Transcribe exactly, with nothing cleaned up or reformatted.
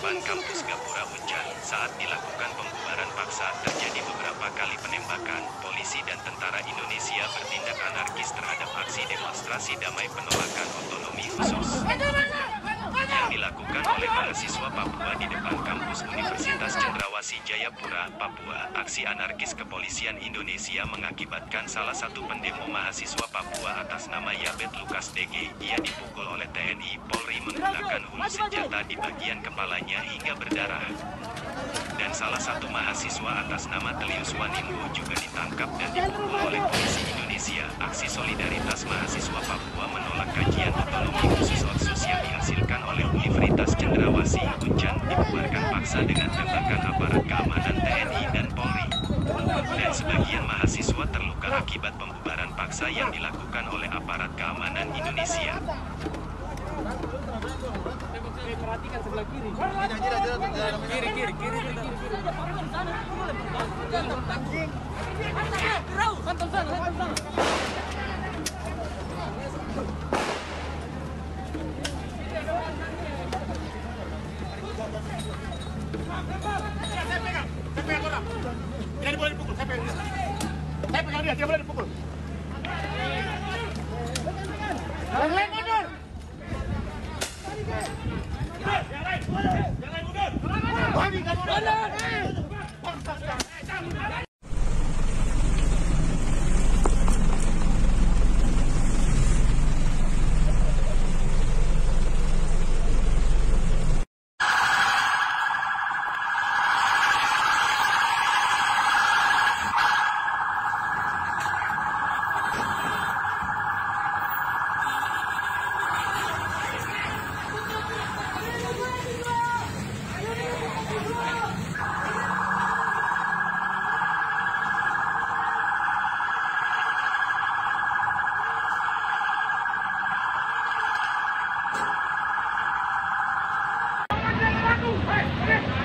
depan kampus Gapura Uncan. Saat dilakukan pembubaran paksa, terjadi beberapa kali penembakan. Polisi dan tentara Indonesia bertindak anarkis terhadap aksi demonstrasi damai penolakan otonomi khusus yang dilakukan oleh mahasiswa Papua di depan kampus Universitas Cendrawasih Jayapura, Papua. Aksi anarkis kepolisian Indonesia mengakibatkan salah satu pendemo mahasiswa Papua atas nama Yabet Lukas D G. Ia dipukul oleh T N I Polri menggunakan hulu senjata di bagian kepalanya hingga berdarah. Dan salah satu mahasiswa atas nama Telius Wanimbo juga ditangkap dan dipukul oleh polisi Indonesia. Aksi solidaritas mahasiswa Papua menolak kajian otonomi khusus Otsus yang dihasilkan oleh Universitas Cendrawasih Uncan dibubarkan paksa dengan tembakan aparat keamanan T N I dan Polri. Dan sebagian mahasiswa terluka akibat pembubaran paksa yang dilakukan oleh aparat keamanan Indonesia. Perhatikan sebelah kiri. Kiri, kiri, kiri. Santan sana, santan sana. Saya pegang, saya pegang orang. Tidak boleh dipukul, saya pegang. Saya pegang dia, tidak boleh dipukul. Yang lain mundur. Yang lain mundur. Yang lain mundur. Kami kamu mundur. Hey!